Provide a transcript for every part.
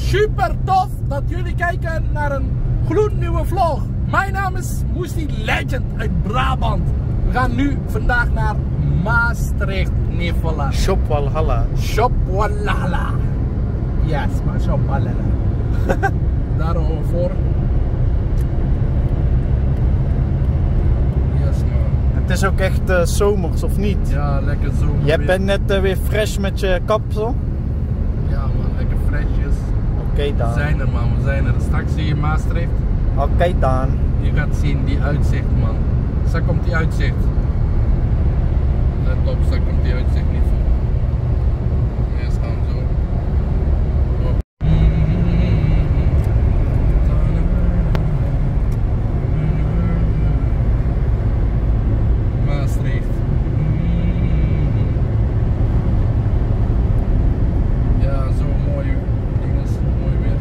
super tof dat jullie kijken naar een gloednieuwe vlog. Mijn naam is Moesty Legend uit Brabant. We gaan nu vandaag naar Maastricht, Nevala. Shop Walhalla. Shop Walhalla. Yes, maar Shop Walhalla. Daarover. Yes man. Het is ook echt zomers, of niet? Ja, lekker zomer. Jij bent net weer fresh met je kapsel? Ja man, lekker fresjes. Oké dan. We zijn er man, we zijn er. Straks zie je Maastricht. Oké dan. Je gaat zien die uitzicht man. Straks komt die uitzicht. Let op, straks komt die uitzicht niet van. Eerst gaan we zo. Maastricht. Ja, zo mooi dinges, mooi weer.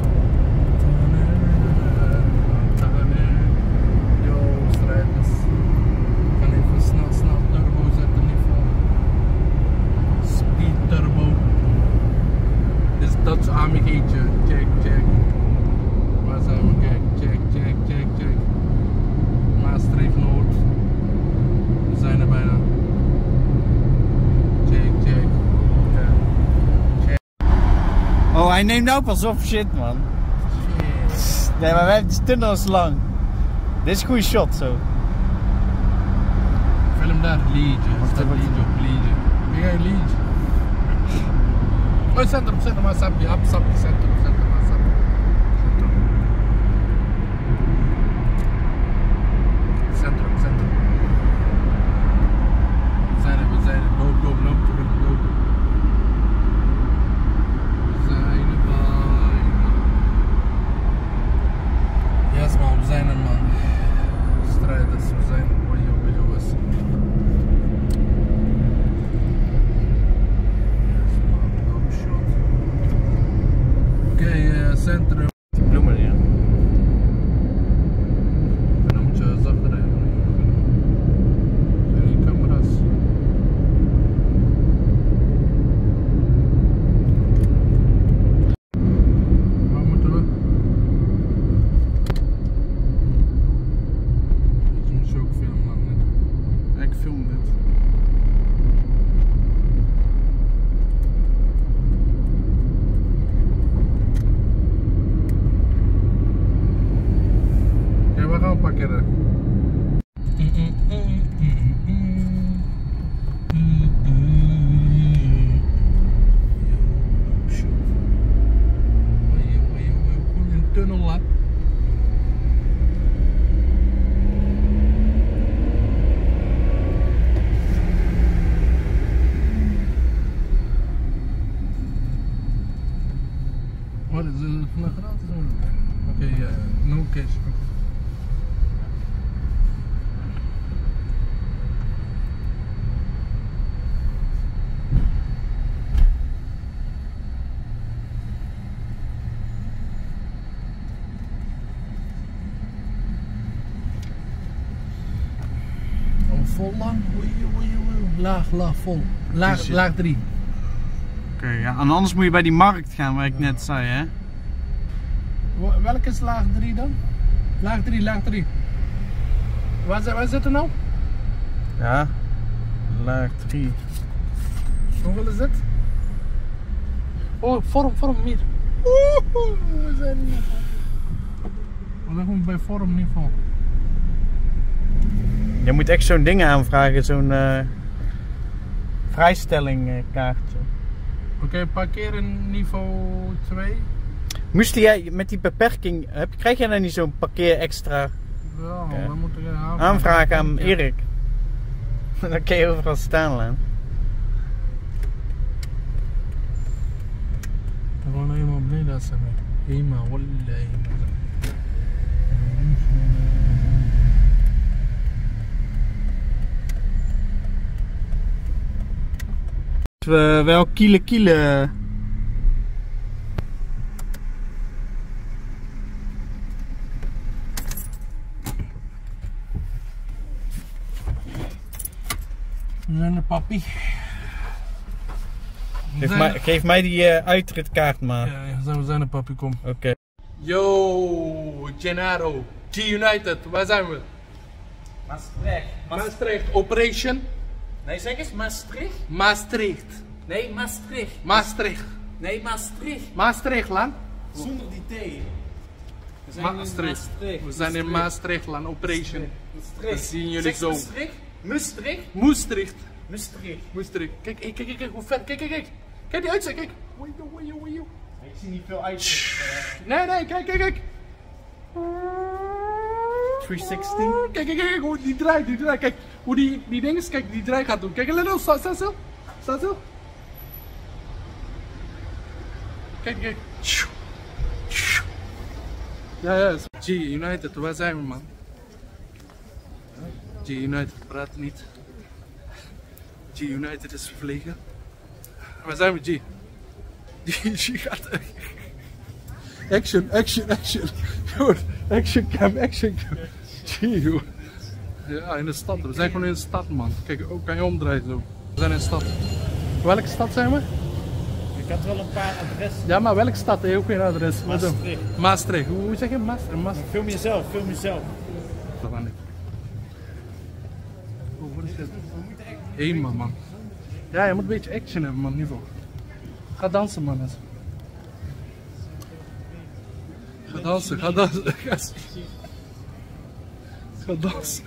Yo, strijders. Ik kan even snel turbo zetten niveau. Speed turbo. Dit is Dutch Amigaatje. Check. Waar zijn we? Kijk, check. Maastricht Noord. We zijn er bijna. Check. Oh, hij neemt nou pas op, shit man. Nee, maar wij hebben die tunnel is lang. Dit is een goede shot zo. Film daar, liedje. Staat liedje op liedje. Kijk, liedje. Oh, centrum, maar sapje, centrum, maar sapje. Centrum. We zijn er, loop terug, loop. We zijn er bijna. Yes man, we zijn er man. Strijders, we zijn er. Jongens. Yes man, dope shot. Oké, centrum. Die bloemen, ja. En dan moet je zachter rijden. Zijn die camera's. Waar moeten we? Je moet je ook filmen net. Ik film dit. Ja, we gaan parkeren. Goed in de tunnel laat. Wat is het vandaag gratis? Oké, no cash. Vol lang, laag, vol. Laag 3. Oké, ja. En anders moet je bij die markt gaan waar ik net zei, hè? Welke is laag 3 dan? Laag 3. Waar zitten we nou? Ja. Laag 3. Hoeveel is dit? Oh, vorm hier. We zijn niet. We zijn gewoon bij vormniveau. Je moet echt zo'n ding aanvragen, zo'n vrijstellingkaartje. Oké, parkeren niveau 2. Moest jij met die beperking, krijg jij dan niet zo'n parkeer extra Ja, Ja. we moeten aanvragen aan Erik? Dan kun je overal staan laten. Gewoon helemaal beneden dat zijn. Helemaal, wallahi. We wel kielen. We zijn er papi. Geef mij die uitritkaart maar. Ja, we zijn er, papi, kom. Oké. Yo, Gennaro, G-United, waar zijn we? Maastricht. Maastricht, Operation? Nee, zeg eens Maastricht. Maastricht. Nee, Maastricht. Maastricht. Nee, Maastricht. Maastricht, land? Zonder die T. We zijn Maastricht. We zijn in Maastricht, land, Operation. Maastricht. Dat zien jullie Zeg zo. Maastricht. Maastricht. Maastricht. Maastricht. Maastricht. Kijk, kijk, hoe ver, kijk. Kijk die uitzicht, kijk. Ik zie niet veel uitzicht. Nee, kijk. 360. Kijk, hoe die draait. Kijk, hoe die ding is, kijk, die draai gaat doen. Kijk, let op, sta stil. Kijk. Ja. G-United, waar zijn we, man? G-United praat niet. G-United is verlegen. Waar zijn we, G? G gaat... Action. Joh, action cam. G, joh. Ja, in de stad. We zijn gewoon in de stad, man. Kijk, ook kan je omdraaien zo. We zijn in de stad. Welke stad zijn we? Ik had wel een paar adressen. Ja, maar welke stad? Heel geen adres. Maastricht. Maastricht. Hoe zeg je Maastricht? Film jezelf. Dat kan niet. Oh, wat is dit? Eenmaal, man. Ja, je moet een beetje action hebben, man. Niveau. Ga dansen, man. Ga dansen. Ga dansen.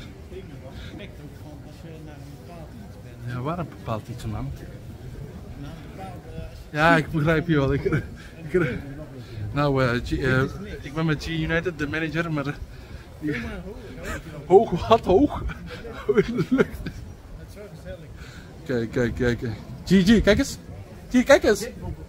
Ja, waar een bepaald iets, man? Ja, ik begrijp je wel. Ik ben met G-United, de manager, maar... Hoog, wat hoog? In de lucht. Kijk. G, kijk eens. G, kijk eens.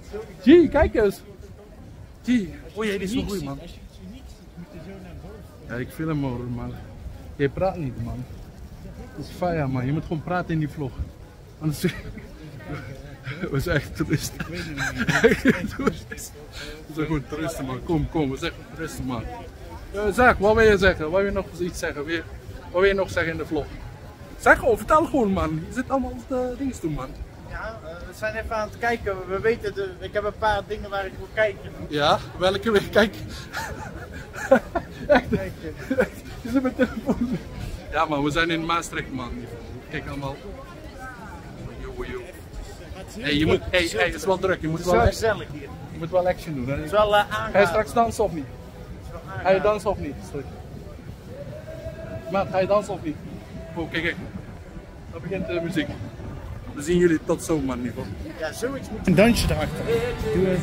G. Oh jee, die is wel goed, man. Ja, ik film hoor, maar... Je praat niet, man. Dat is fire, man. Je moet gewoon praten in die vlog. Anders... We zijn echt toeristen. We zijn gewoon toeristen, man. Kom, we zijn gewoon toeristen, man. Zeg, wat wil je zeggen? Wat wil je nog iets zeggen? Wat wil je nog zeggen in de vlog? Zeg gewoon, vertel gewoon, man. Je zit allemaal de dingen te doen, man. Ja, we zijn even aan het kijken. We weten, ik heb een paar dingen waar ik wil kijken. Ja, welke wil je kijken? Echt? Je zit met telefoon. Ja, man, we zijn in Maastricht, man. Kijk allemaal. Hey, je moet, het is wel druk. Je moet wel, gezellig hier. je moet wel action doen. Hè? Het is wel Ga je straks dansen of niet? Ga je dansen of niet? Maar ga je dansen of niet? Oh, kijk. Dan begint de muziek. Dan zien jullie tot zo, man. Niveau. Ja, zoiets moet een dansje erachter. Doe het.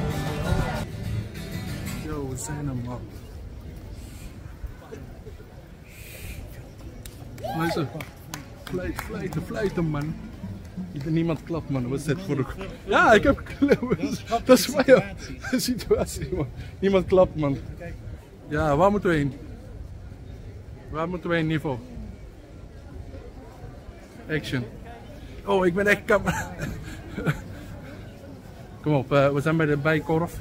Yo, we zijn er, man. Luister. Fluiten, man. Niemand klapt, man. Wat is dit voor een... Ja, ik heb dat is een situatie, man. Niemand klapt, man. Ja, waar moeten we heen? Niveau? Action. Oh, ik ben echt camera. Kom op, we zijn bij de Bijenkorf.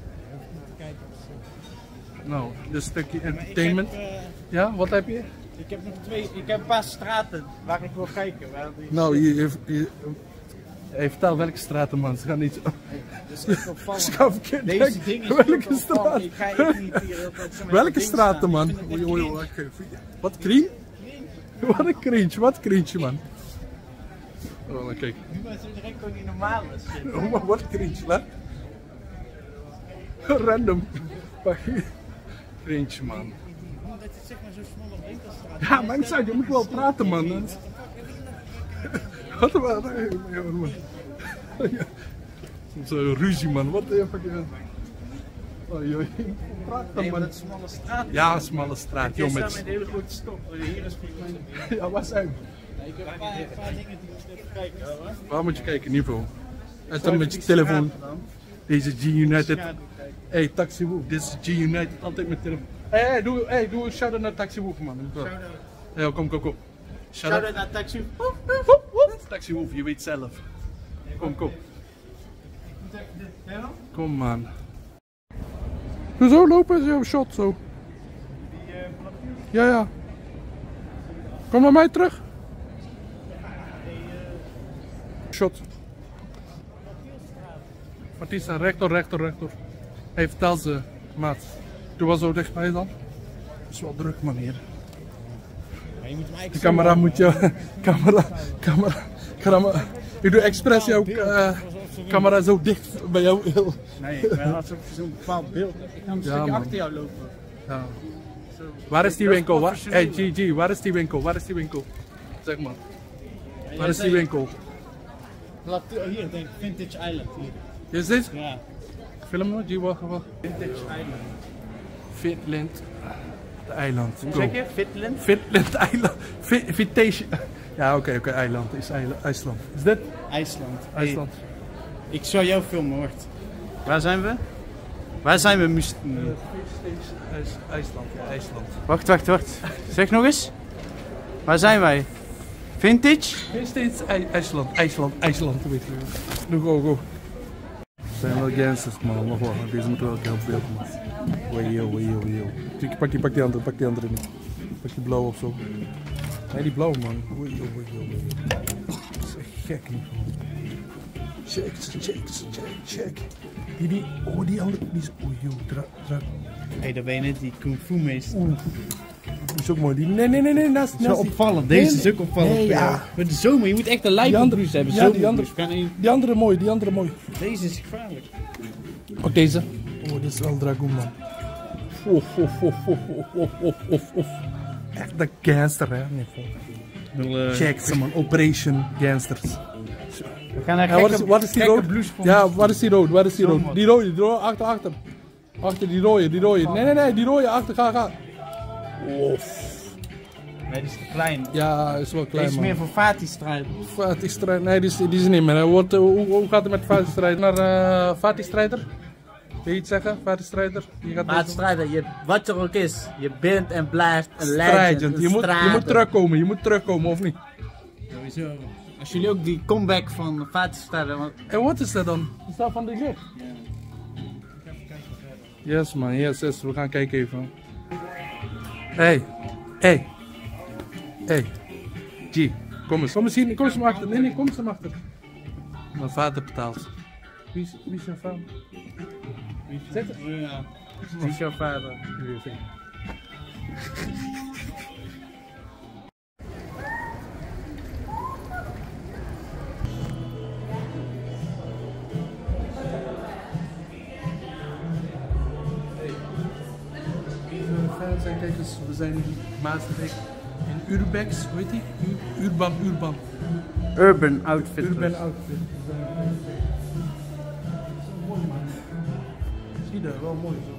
Nou, dit is een stukje entertainment. Ja, wat heb je? Ik heb een paar straten waar ik wil kijken. Nou, hij vertelt welke straten, man. Ze gaan niet zo... Ze gaan verkeerd Deze denken. dingen Welke straat? Ik ga echt niet hier Welke straten, man? Wat cringe? Wat cringe, man? Oh, maar kijk. Nu is iedereen gewoon niet normaal. Oh, maar wat cringe, man? Random. Cringe, man. Dat is zeg maar zo'n smalle winkelstraat. Ja, maar ik zei, je moet wel praten, man. Wat een man. Zo'n ruzie, man. Wat de fuck. Oei. Praat dan, man. Dat is een smalle straat. Ja, smalle straat, joh. Met Met... een hele grote stop. Hier is volgens Ja, waar zijn we? Ik heb een paar dingen die we even kijken. Hoor. Waar moet je kijken, niveau? En dan met je telefoon. Deze G-United. Hey, Taxi Wolf. Dit is G-United. Altijd met telefoon. Hey, doe een shout-out naar Taxi Wolf, man. Ja, kom. Shout-out naar Taxi. Taxi Wolf, je weet zelf. Kom. Kom, man. Zo lopen is jouw shot, zo. Ja. Kom naar mij terug. Shot. Martisa, rechter. Hey, vertel ze, maat. Doe wel zo dichtbij dan. Het is wel druk, man, hier. Ja, je moet hem eigenlijk De camera moet je... camera. Ik doe expres jouw camera zo dicht bij jou. Nee, maar als ik zo'n bepaald beeld heb, ik ga een stukje man. achter jou lopen. Ja. Waar is die winkel? Hey, GG, waar is die winkel? Zeg maar. Waar is die winkel? Hier, denk ik, Vintage Island. Hier. Is dit? Ja. Film me, G, wacht. Vintage Island. Finland. De eiland. Hoe zeg je? Finland? Finland eiland. Vintage. Ja, oké, eiland. Is IJsland. Is dit? IJsland. IJsland. Hey, ik zou jou filmen, wacht. Waar zijn we? Waar zijn we? IJsland. Wacht. Zeg nog eens. Waar zijn wij? Vintage? Steeds IJsland. Weet je. Nu go. Zijn wel gangsters, man. Wacht. Deze moet wel heel beeld, man. Wee. Pak die andere niet. Pak die blauw of zo. Nee, die blauw, man. Wee. Dat is echt gek, man. Check. Die andere, die is... Hé, daar ben je net die kung fu meester. Die is ook mooi. Nee, naast Dat is wel opvallend. Deze is ook opvallend. Nee, ja. Voor de zomer, je moet echt een lijpenblouse hebben. Ja, die andere mooi. Deze is gevaarlijk. Ook deze. Oh, dit is wel dragoon, man. Echt de gangster, hè. Check ze, man. Operation Gangsters. We gaan naar Wat is die rood? Ja, wat is die rood? Die rode, achter. Achter die rode. Nee, die rode, achter, ga. Nee, die is te klein. Ja, is wel klein, Deze is man. meer voor Vati-strijd. Vati-strijd, nee, die is niet meer. Hoe gaat het met Vati-strijd? Naar Vati-strijder? Wil je iets zeggen, Vati-strijder? Vati-strijder, wat er ook is, je bent en blijft een legend. legend. Je moet terugkomen, of niet? Sowieso. Als jullie ook die comeback van Vati-strijder... En wat is dat dan? Is dat van de licht? Yes, man, yes, we gaan kijken even. Hey. G, kom eens maar achter. Nee, kom eens maar achter. Mijn vader betaalt. Wie is jouw vader? Zeg het. Ja, wie is jouw vader? Zijn kijkers, we zijn in Maastricht in Urbex, hoe heet die? Urban. Urban Outfit. Mooi, man. Zie je, wel mooi zo.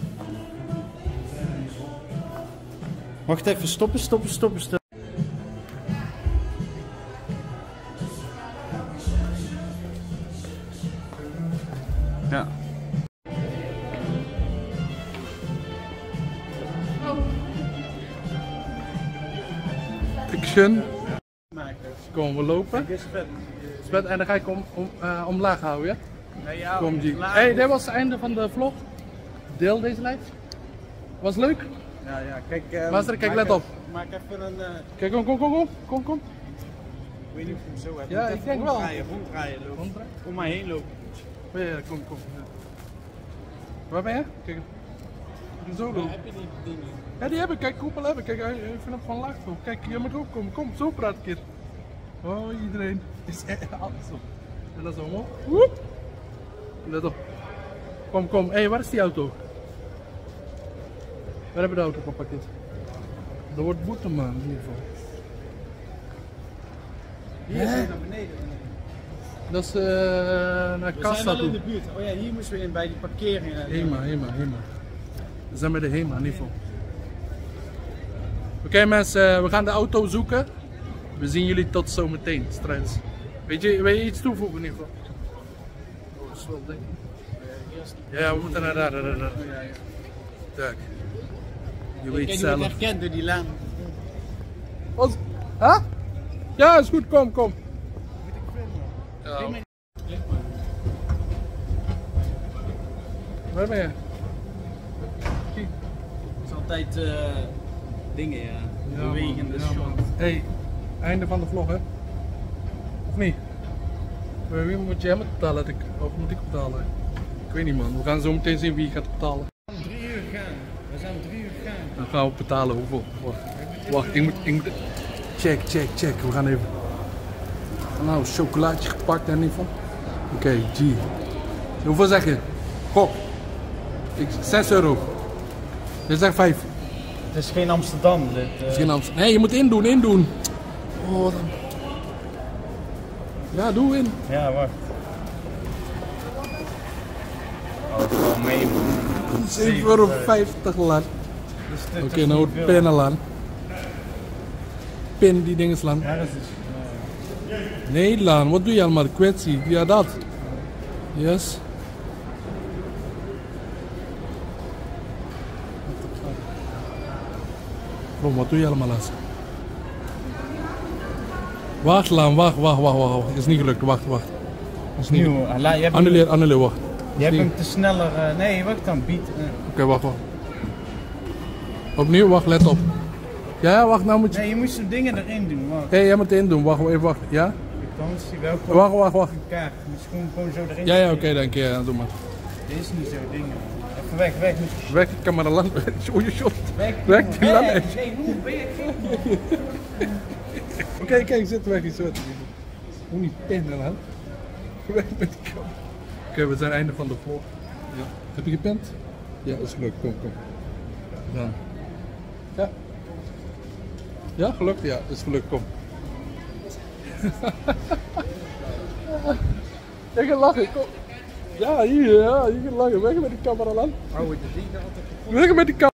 Wacht even, stoppen. Ja. Action. Kom, we lopen. Dit is vet. En dan ga ik omlaag houden, ja? Nee, ja, Kom, G. Hey, dit was het einde van de vlog. Deel deze live. Was leuk? Ja, kijk. Master, kijk, let op. Maak even een... Kijk, kom. Ik weet niet of je hem zo hebt. Ja, ik denk wel. Ronddraaien. Om mij heen lopen. Ja, kom. Waar ben je? Kijk. Zo doen. Heb je die dingen? Ja, die heb ik. Kijk, koepel heb ik. Kijk, ik vind hem van laag zo. Kijk, je moet ook komen. Kom, zo praat ik. Oh, iedereen is alles op. En dat is omhoog. Woep. Let op. Kom. Hé, waar is die auto? Waar hebben we de auto gepakt? Dat wordt boete, man, in ieder geval. Hier zijn naar beneden. Dat is naar We Kassa zijn wel toe. in de buurt. Oh ja, hier moesten we in bij die parkeringen. Hema. We zijn bij de Hema, in ieder geval. Oké, mensen, we gaan de auto zoeken. We zien jullie tot zometeen, straks. Wil je iets toevoegen in ieder geval? Oh, dat is wel ding. Ja, we moeten naar daar. Kijk. Je weet Ik zelf. word herkend door die laan. Wat? Huh? Ja, is goed, kom. Ja. Waar ben je? Het is altijd dingen, ja. Bewegende man. shot. Hey, einde van de vlog, hè? Of niet? Wie moet jij betalen? Of moet ik betalen? Ik weet niet, man. We gaan zo meteen zien wie gaat betalen. We gaan 3 uur gaan. We zijn 3 uur gaan. Dan gaan we betalen. Hoeveel? Wacht, ik moet... Check. We gaan even... Nou, chocolaatje gepakt en niet van. Oké, G. Hoeveel zeg je? Gok. 6 euro. Je zegt 5. Het is geen Amsterdam. Dit, Het is geen Amsterdam. Nee, je moet indoen. Oh, dan... Ja, doe in. Ja, wacht. Oh, het valt mee, man. 7,50 euro, lan. Dus Oké, nou het pinnen, lan. Pin die dingen slaan. Ja, dat is... Nee, lan, wat doe je allemaal? Kwetsie. Ja, dat. Yes. Bro, wat doe je allemaal, Las? Wacht, lan, wacht. Is niet gelukt, wacht. Is niet Nieuw. Annuleer, wacht. Je hebt hem te sneller... nee, wacht dan. Oké, wacht. Opnieuw, wacht, let op. Ja, wacht, nou moet je... Nee, je moet zo'n dingen erin doen. Wacht. Hé, jij moet erin doen, wacht, even wacht. Ja? Dan is hij wel gewoon Wacht. een kaart. Je moet gewoon zo erin. Ja, oké, dank je. Ja, doe maar. Dit is niet zo dingen. Even weg. Weg die camera lang. Oei, shot. Weg die lang. Nee, hoe ben je gek? Oké, kijk, zit weg. Hoe niet pinnen, man. Weg met die camera. Oké, we zijn einde van de vlog. Ja. Heb je gepint? Ja, dat is gelukt. Kom. Dan. Ja. Ja, gelukt? Ja, dat is gelukt. Kom. Je gaat lachen, kom. Ja, hier gaat lachen. Weg met die camera, man. Hou het de dingen altijd. Weg met die camera.